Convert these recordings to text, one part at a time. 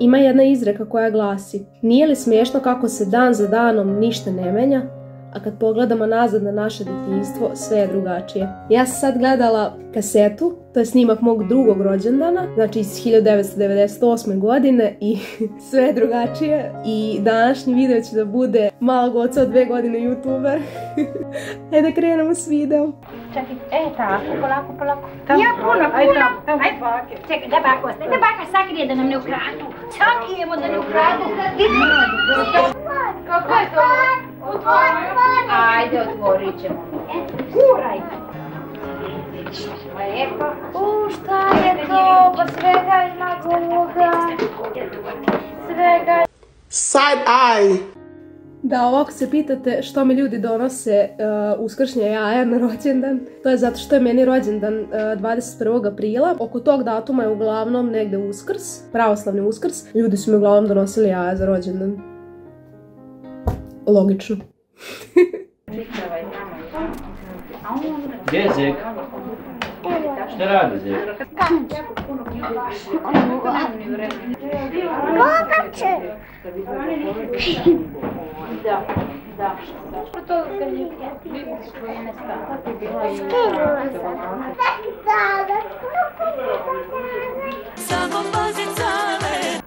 Ima jedna izreka koja glasi: nije li smiješno kako se dan za danom ništa ne menja, a kad pogledamo nazad na naše djetinjstvo, sve je drugačije. Ja sam sad gledala kasetu, to je snimak mog drugog rođendana, znači iz 1998. godine i sve je drugačije. I današnji video će da bude malog oca od 2 godine youtuber. Ajde krenemo s videom. Čekaj, tako, polako. Ja puno. Ajde, čekaj, da baka ostaje. Da baka sakrije da nam ne ukradu. Sakrijemo da ne ukradu. Kako je to? Ajde, otvorit ćemo. Kuraj. Šta je to? Pa svega ima Boga. Svega. Side eye. Da, ovako se pitate što mi ljudi donose uskršnje jaja na rođendan. To je zato što je meni rođendan 21. aprila. Oko tog datuma je uglavnom negde Uskrs, pravoslavni Uskrs. Ljudi su mi uglavnom donosili jaja za rođendan. Logično. Gdje je Zek? Šta radi Zek? Kokače! Da. Što to kad je vidiš koje nestane? Samo pazi cale.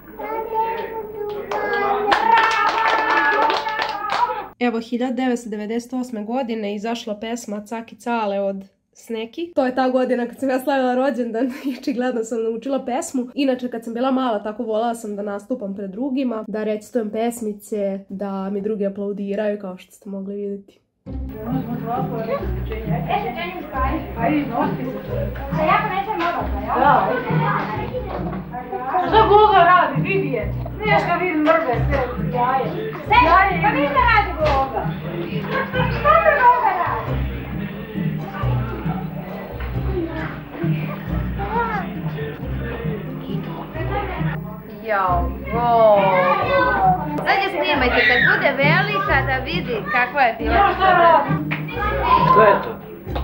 Evo, 1998. godine izašla pesma Caki Cale od Sneki. To je ta godina kad sam ja slavila rođendan i očigledno sam naučila pesmu. Inače, kad sam bila mala, tako volala sam da nastupam pred drugima, da recitujem pesmice, da mi drugi aplaudiraju, kao što ste mogli vidjeti. Što Goga radi? Vidi je. Niješ ga vidim mrve sve jaje. Jaje, pa ništa radi Goga. Što me Goga radi? Jao, sad je snimajte, kad bude velika da vidi kakva je bila. Što radi? Što je to?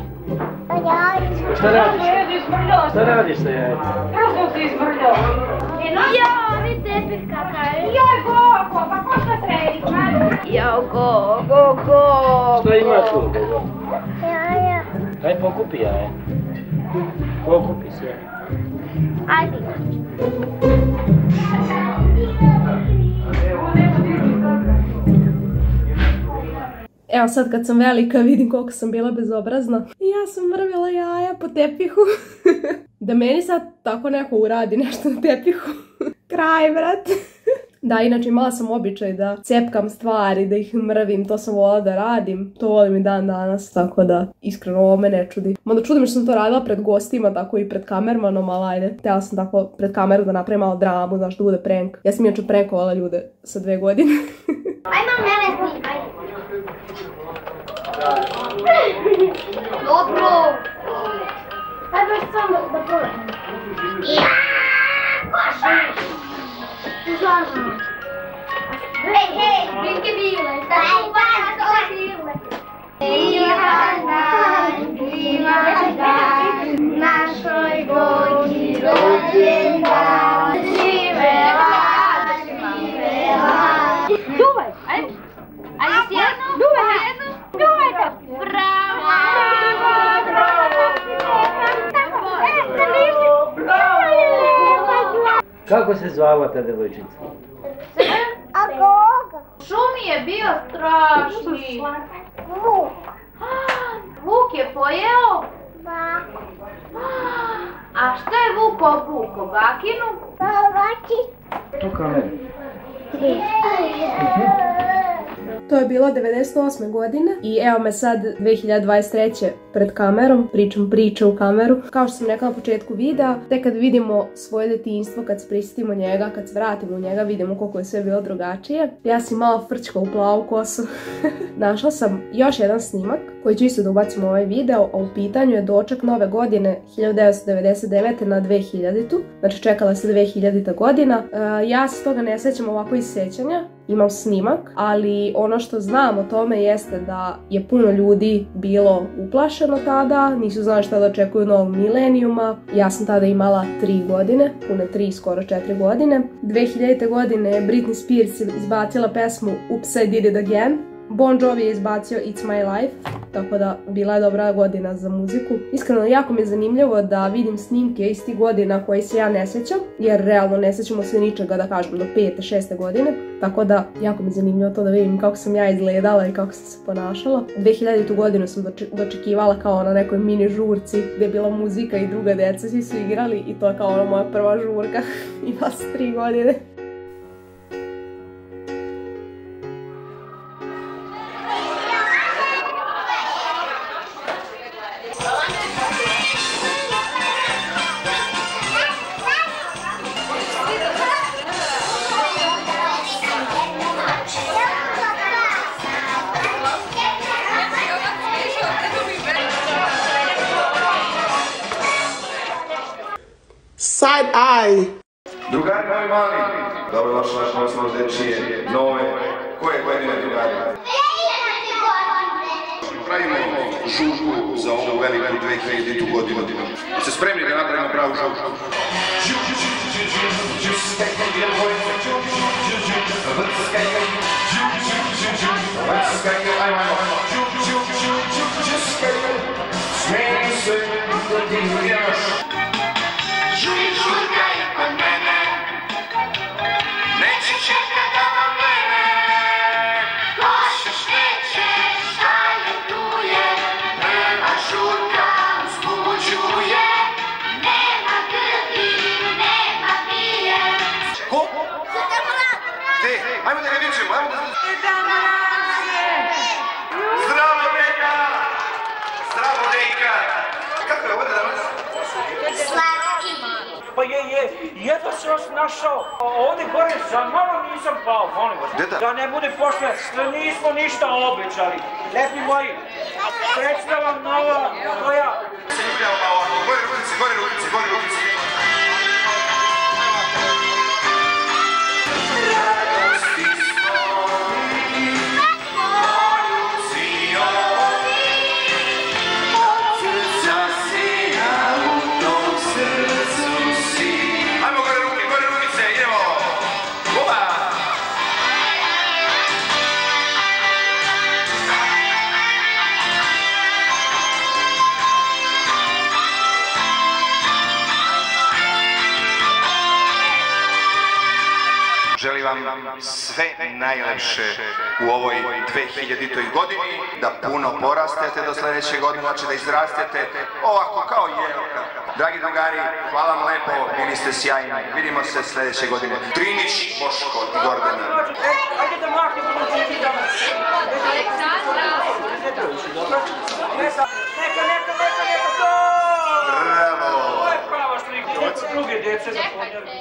Šta radiš? Šta radiš sa jajima? Prvo si izmrljao. Jao, vi tepih kakav je. Jao, Gogo, pa ko šta sredi? Jao, Gogo. Šta imaš tu? Jaja. Aj pokupi jaje. Pokupi sve. Ajde. Evo sad kad sam velika vidim koliko sam bila bezobrazna. I ja sam mrvila jaja po tepihu. Da meni sad tako neko uradi nešto na tepihu. Kraj, brat. Da, inače imala sam običaj da cepkam stvari, da ih mrvim, to sam volila da radim. To volim i dan danas, tako da iskreno ovo me ne čudi. Mada čudim što sam to radila pred gostima, tako i pred kamermanom, ali ajde. Htjela sam tako pred kameru da napravim malo dramu, znaš, da bude prank. Ja sam inače prankovala ljude sa 2 godine. Ajmo mene snimaj. Dobro. Ajde samo da pogledam. Ja, košaš! Uzorno. Hej, vinke bile, staj pan, to bile. Divan dan, našoj Bogi rođendan. Živela. Duvaj, ajde. Ajde s jednom, duvajte. Bravo. Kako se zvala ta devojčica? Šumi je bio strašni. Vuk je pojeo? A šta je Vuk obukao? Bakinu? Tu kameru. To je bilo 98. godine i evo me sad 2023. pred kamerom, pričam priče u kameru. Kao što sam rekla na početku videa, tek kad vidimo svoje djetinjstvo, kad se prisjetimo njega, kad se vratimo u njega, vidimo koliko je sve bilo drugačije. Ja sam malo frčka u plavu kosu. Našla sam još jedan snimak koji ću isto da ubacim u ovaj video, a u pitanju je doček nove godine 1999. na 2000. Znači čekala se 2000. godina. Ja se toga ne sjećam ovako iz sjećanja. imam snimak, ali ono što znam o tome jeste da je puno ljudi bilo uplašeno tada, nisu znali šta da očekuju novog milenijuma. Ja sam tada imala 3 godine, pune 3, skoro 4 godine. 2000. godine Britney Spears izbacila pesmu Oops, I Did It Again. Bon Jovi je izbacio It's My Life, tako da bila je dobra godina za muziku. Iskreno, jako mi je zanimljivo da vidim snimke iz tih godina koje se ja ne sjećam, jer realno ne sjećamo se ničega da kažem do 5. 6. godine, tako da jako mi je zanimljivo to da vidim kako sam ja izgledala i kako sam se ponašala. 2000. godinu sam dočekivala kao na nekoj mini žurci gdje je bila muzika i druga deca, svi su igrali i to je kao ona moja prva žurka. Imala sam 3 godine. Side eye. Drugari moji mali, dobro došli naš osnovu dečije, nove, koje godine drugari? Pravimo žurku za ovu veliku 2000. godinu. Ste spremni da napravimo pravu žurku? Žurkaj kod mene, neće čeka da vam mene. Hoćeš, nećeš, šta je tu je, prva žurka uzbuđuje. Nema grdi, nema bije. Ko? Gde? Ajmo da ga vičemo, ajmo da... Zdravo, Dejka! Zdravo, Dejka! Kako je ovo da danas? Slatki. Pa jedva sam vas našao. Ovdje gore za malo nisam pao, molim vas. Da ne bude posle, nismo ništa obećali. Lepi moji, predstavam nova koja... Se ljubljamo malo ovako, gore rukici, gore rukici, gore rukici. Radosti smo mi, moju cijoni, od srca si ja u tom srcu si. Ajmo gore rukice, idemo. Oba! Želim vam sve najlepše u ovoj 2000. godini, da puno porastete do sljedeće godine, znači da izrastete ovako kao jelka. Dragi drugari, hvala vam lepo, bili ste sjajni, vidimo se sljedeće godine. Trinić, Boško i Gordana. Ajde da mahnemo do čekidama. Neka, to! Bravo! Ovo je prava štrika, druge djece da podnjeli.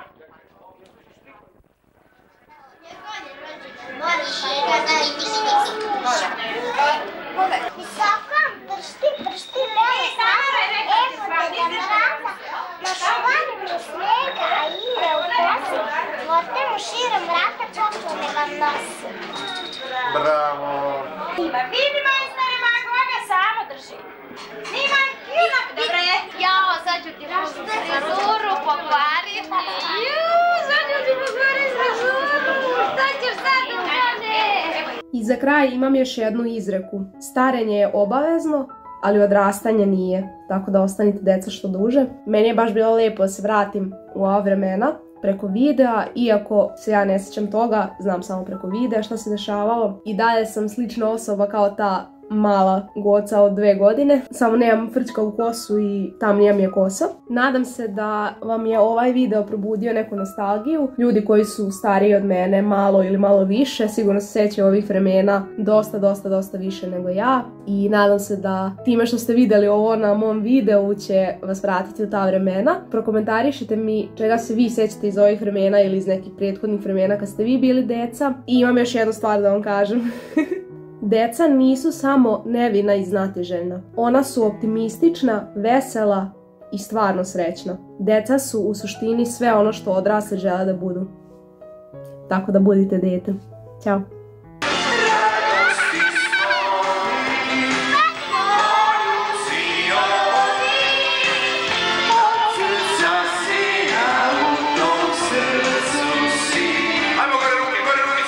Visokam, pršti, levo, evo te ga vrata, na šovanju snega, a ire u kosu, otvorite mu širom vrata, poklone vam nosi. Bravo! Vidi majstore, mago, ovoga samo drži. Snimam kino. Dobro je. Jao, sad ću ti frizuru pokvariti. Sad ću ti pokvariti frizuru. Šta ćeš sad u mene? I za kraj imam još jednu izreku. Starenje je obavezno, ali odrastanje nije. Tako da ostanite deca što duže. Meni je baš bilo lijepo da se vratim u ova vremena preko videa, iako se ja ne sjećam toga, znam samo preko videa šta se dešavalo. I dalje sam slična osoba kao ta mala goca od 2 godine, samo nemam frčkavu kosu i tamnija mi je kosa. Nadam se da vam je ovaj video probudio neku nostalgiju. Ljudi koji su stariji od mene malo ili malo više sigurno se sjećaju ovih vremena dosta više nego ja. I nadam se da time što ste vidjeli ovo na mom videu će vas vratiti u ta vremena. Prokomentarišite mi čega se vi sjećate iz ovih vremena ili iz nekih prethodnih vremena kad ste vi bili deca. I imam još jednu stvar da vam kažem. Deca nisu samo nevina i znatiželjna. Ona su optimistična, vesela i stvarno srećna. Deca su u suštini sve ono što odrasli žele da budu. tako da budite dete. Ćao!